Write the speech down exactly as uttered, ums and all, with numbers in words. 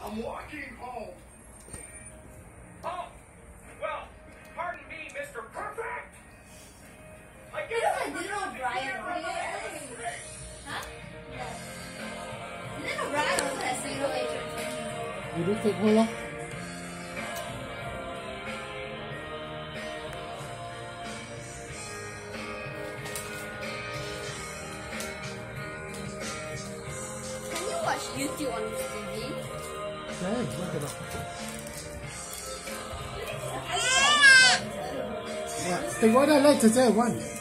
I'm walking home. Oh, well, pardon me, Mister Perfect. I guess Look I at little Brian. Huh? Yeah. Little Brian also has single agent. 你都食開咯。 Can you watch YouTube on this T V? Yeah, why cannot? Yeah, take one, I like to say one.